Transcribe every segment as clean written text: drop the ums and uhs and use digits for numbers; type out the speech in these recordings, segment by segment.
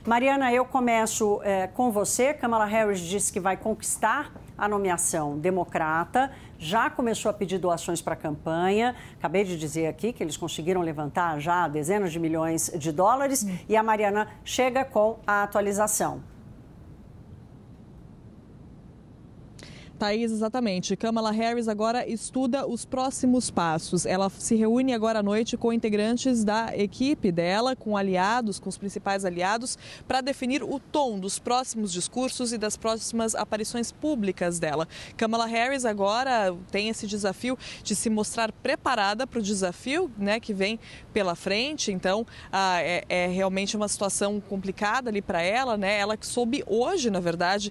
Mariana, eu começo com você. Kamala Harris disse que vai conquistar a nomeação democrata, já começou a pedir doações para a campanha. Acabei de dizer aqui que eles conseguiram levantar já dezenas de milhões de dólares e a Mariana chega com a atualização. Thaís, exatamente. Kamala Harris agora estuda os próximos passos. Ela se reúne agora à noite com integrantes da equipe dela, com aliados, com os principais aliados, para definir o tom dos próximos discursos e das próximas aparições públicas dela. Kamala Harris agora tem esse desafio de se mostrar preparada para o desafio, né, que vem pela frente. Então, é realmente uma situação complicada ali para ela, né? Ela que soube hoje, na verdade,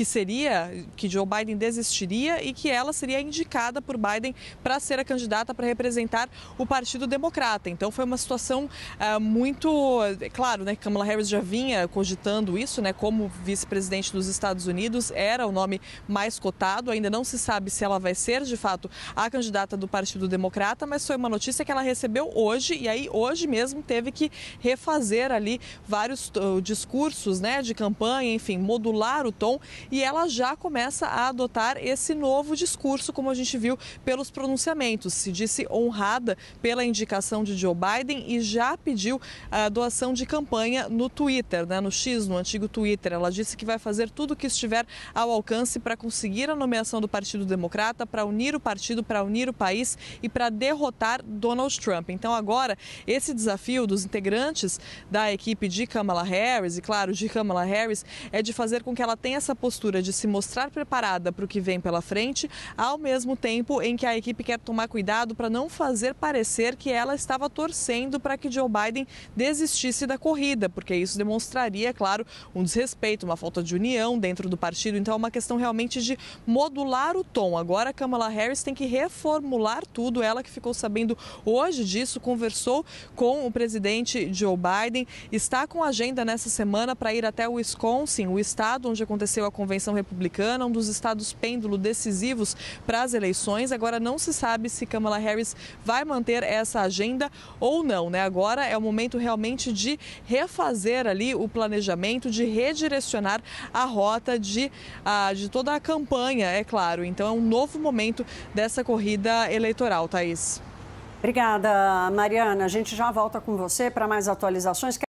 que Joe Biden desistiria e que ela seria indicada por Biden para ser a candidata para representar o Partido Democrata. Então foi uma situação muito... Claro, né, Kamala Harris já vinha cogitando isso, né, como vice-presidente dos Estados Unidos, era o nome mais cotado. Ainda não se sabe se ela vai ser, de fato, a candidata do Partido Democrata, mas foi uma notícia que ela recebeu hoje e aí hoje mesmo teve que refazer ali vários discursos, né, de campanha, enfim, modular o tom, e ela já começa a adotar esse novo discurso, como a gente viu pelos pronunciamentos. Se disse honrada pela indicação de Joe Biden e já pediu a doação de campanha no Twitter, né, no X, no antigo Twitter. Ela disse que vai fazer tudo o que estiver ao alcance para conseguir a nomeação do Partido Democrata, para unir o partido, para unir o país e para derrotar Donald Trump. Então agora, esse desafio dos integrantes da equipe de Kamala Harris, e claro, de Kamala Harris, é de fazer com que ela tenha essa postura de se mostrar preparada para o que vem pela frente, ao mesmo tempo em que a equipe quer tomar cuidado para não fazer parecer que ela estava torcendo para que Joe Biden desistisse da corrida, porque isso demonstraria, claro, um desrespeito, uma falta de união dentro do partido. Então é uma questão realmente de modular o tom. Agora a Kamala Harris tem que reformular tudo. Ela que ficou sabendo hoje disso, conversou com o presidente Joe Biden, está com agenda nessa semana para ir até o Wisconsin, o estado onde aconteceu a convenção republicana, um dos estados pêndulo decisivos para as eleições. Agora não se sabe se Kamala Harris vai manter essa agenda ou não, né? Agora é o momento realmente de refazer ali o planejamento, de redirecionar a rota de toda a campanha, é claro. Então é um novo momento dessa corrida eleitoral, Thaís. Obrigada, Mariana. A gente já volta com você para mais atualizações.